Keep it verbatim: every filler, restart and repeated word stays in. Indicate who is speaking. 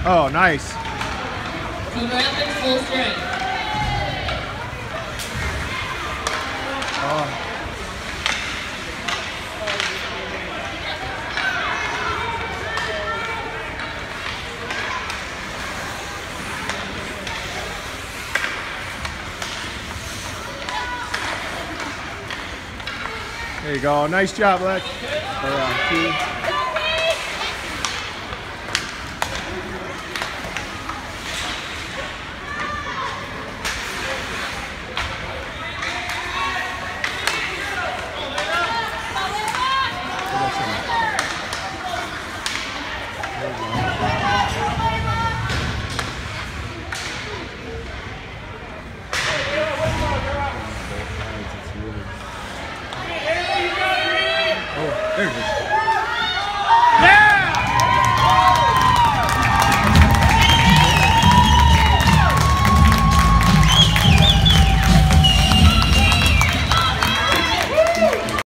Speaker 1: Oh, nice.
Speaker 2: Team Rapids full strength.
Speaker 1: Oh. There you go. Nice job, Lex. Or, uh, Q. There it is.